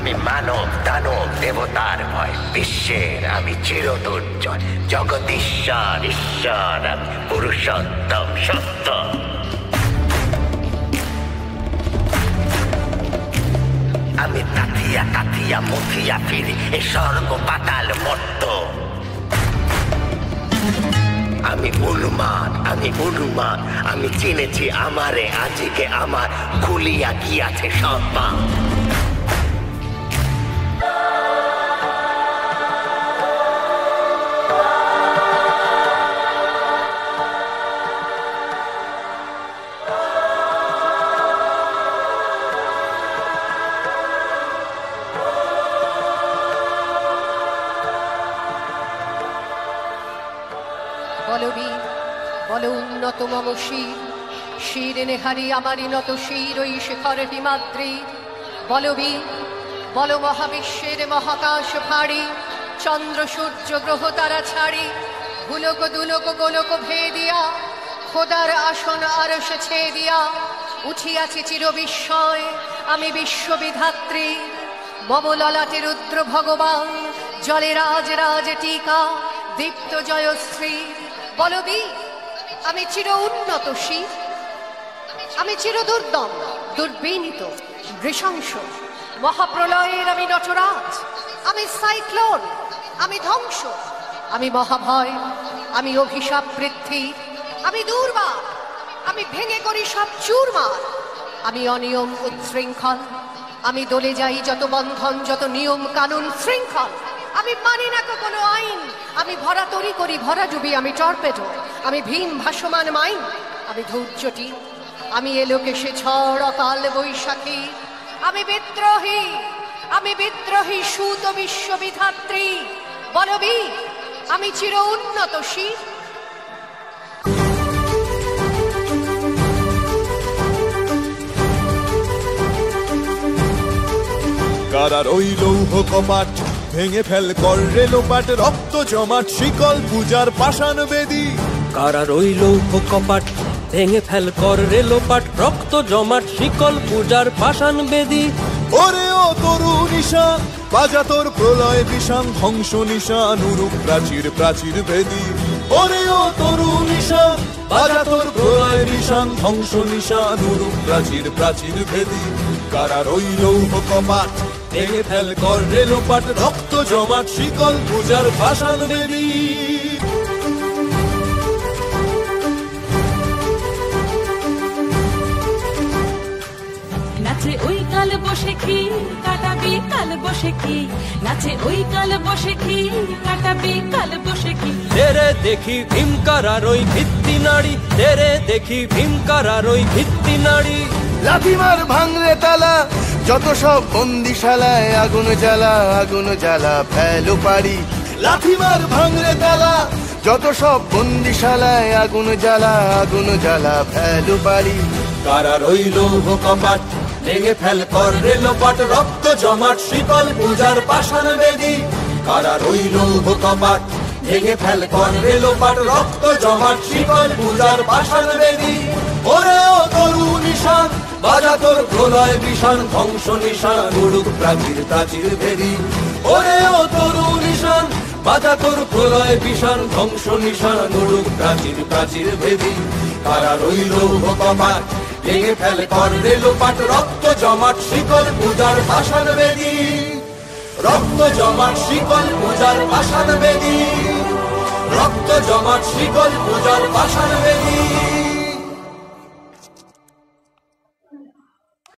আমি মানব দানব দেবতার ভয়, বিশ্বের আমি চিরদুর্জয়, জগদীশ্বর ঈশ্বর আমি পুরুষোত্তম সত্য। আমি তাথিয়া তাথিয়া মুথিয়া ফিরি এ স্বর্গ পাতাল মর্ত। আমি উন্মাদ, আমি চিনেছি আমারে আজিকে আমার খুলিয়া গিয়াছে সব পা। বলো উন্নত মম শির, শির নেহারি আমারি নত শির ওই শিখর হিমাদ্রি। বলো বীর, বলো মহাবিশ্বের মহাকাশ ফাড়ি, চন্দ্র সূর্য গ্রহ তারা ছাড়ি, ভুলক দুলক গোলক ভেদিয়া, খোদার আসন আরশে ছেদিয়া, উঠিয়াছি চির বিস্ময় আমি বিশ্ববিধাত্রী। মম ললাটে রুদ্র ভগবান, জলে রাজ রাজ টিকা, দীপ্ত জয়শ্রী। বলো বীর, আমি চির উন্নত শির, আমি চির দুর্দম দুর্বিনীত নৃশংস, মহাপ্রলয়ের আমি নটরাজ, আমি সাইক্লোন, আমি ধ্বংস, আমি মহাভয়, আমি অভিশাপ বৃদ্ধি, আমি দুর্বার, আমি ভেঙে করি সব চুরমার, আমি অনিয়ম উচ্ছৃঙ্খল, আমি দলে যাই যত বন্ধন যত নিয়ম কানুন শৃঙ্খল, আমি মানি না কোনো আইন, আমি ভরা তরি করি ভরা ডুবি, আমি টর্পেডো, আমি ভীম ভাসমান মাইন, আমি ধৈর্যটি, আমি এলোকেশে ঝড় অকাল বৈশাখী, আমি বিদ্রোহী সুত বিশ্ববিধাত্রী। বলবি আমি চির উন্নত শির। কারার ওই লৌহ কপাট ভেঙে ফেল কর রেলোপাট, রক্ত জমাট শিকল পূজার পাষাণ বেদী। কারার ওই লৌহ কপাট ভেঙে ফেল কর রেলোপাট, রক্ত জমাট শিকল পূজার পাষাণ বেদী। ওরে ও তরু নিশান, বাজা তোর প্রলয় বিষান, ধ্বংস নিশান উরুক প্রাচীর প্রাচীর ভেদী। ওরে ও তরু নিশান, বাজা তোর প্রলয় বিষান, ধ্বংস নিশান উরুক প্রাচীর প্রাচীর ভেদী। কারার ওই লৌহ কপাট ভেঙে ফেল কর রেলোপাট, রক্ত জমাট শিকল পূজার পাষাণ বেদী। নাচে ওই কাল বসে কি কাটাবি কাল বসে কি, নাচে ওই কাল বসে কি কাটাবি কাল বসে কি। তেরে দেখি ভীমকারার ওই ভিত্তি নাড়ি, তেরে দেখি ভীমকারার ওই ভিত্তি নাড়ি। লাথিমার ভাঙরে তালা যত সব বন্দিশালায়, আগুন জ্বালা আগুন জ্বালা ফেলো পারি। লাথিমার ভাঙরে তালা যত সব বন্দিশালায়, আগুন জ্বালা আগুন জ্বালা ফেলো পারি। কারার ওই লৌহ কপাট ভেঙে ফেল কর রেলোপাট, রক্ত জমাট শিকল পূজার পাষাণ বেদী। কারার ওই লৌহ কপাট ভেঙে ফেল কর রেলোপাট, রক্ত জমাট শিকল পূজার পাষাণ বেদী। ওরে ও তরু নিশান, বাজা তোর প্রলয় বিষান, ধ্বংস নিশান উড়ুক প্রাচীর প্রাচীর ভেদী। ওরে ও তরু নিশান, বাজা তোর প্রলয় বিষান, ধ্বংস নিশান উড়ুক প্রাচীর প্রাচীর ভেদী। কারার ওই লৌহ কপাট ভেঙে ফেল কর রেলোপাট, রক্ত জমাট শিকল পূজার পাষাণ বেদী। রক্ত জমাট শিকল পূজার পাষাণ বেদী, রক্ত জমাট শিকল পূজার পাষাণ বেদী।